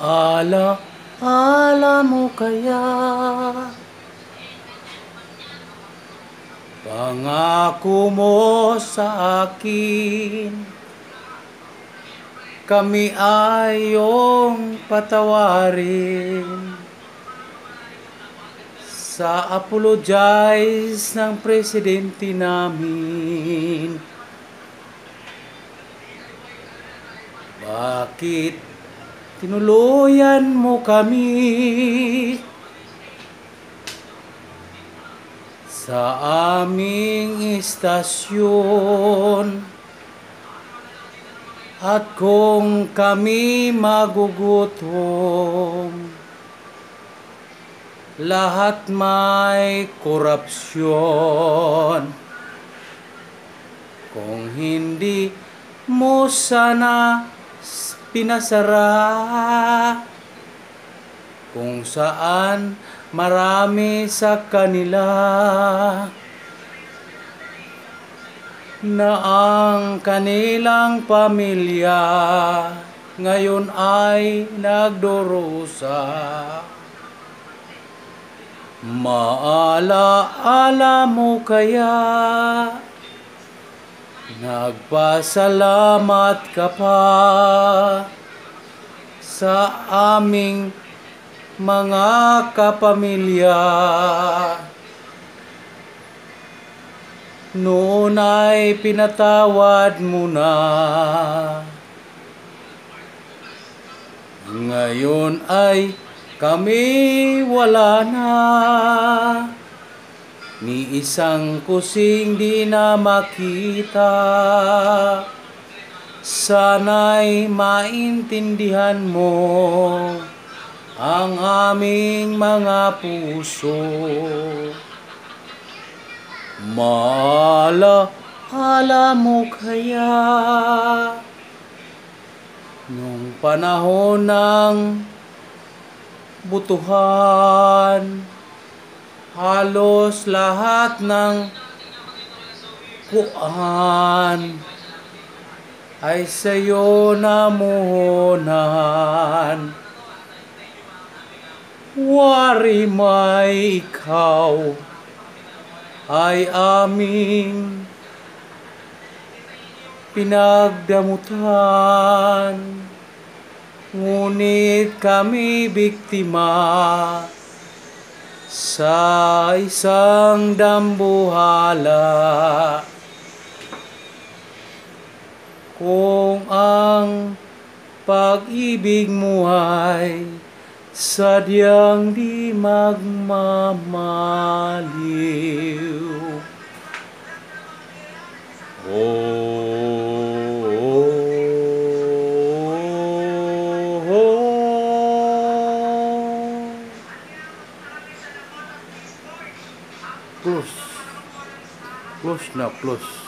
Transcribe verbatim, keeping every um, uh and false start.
Maala, ala mo kaya pangako mo sa akin, kami ay iyong patawarin sa apologize ng presidente namin. Bakit tinuluyan mo kami sa aming istasyon? At kung kami magugutom, lahat may korupsyon. Kung hindi mo sana pinasara, kung saan marami sa kanila na ang kanilang pamilya ngayon ay nagdurusa. Maalaala mo kaya, nagpasalamat ka pa sa aming mga kapamilya. Noon ay pinatawad mo na, ngayon ay kami wala na, ni isang kusing di na makita. Sana'y maintindihan mo ang aming mga puso. Maala, ala mo kaya nung panahon ng butuhan, halos lahat ng kuan ay sa'yo namuhunan. Wari may ikaw ay aming pinagdamutan, ngunit kami biktima sa isang dambuhala. Kung ang pag-ibig mo ay sadyang di magmamaliw, oh, oh, oh. Close, close na, close.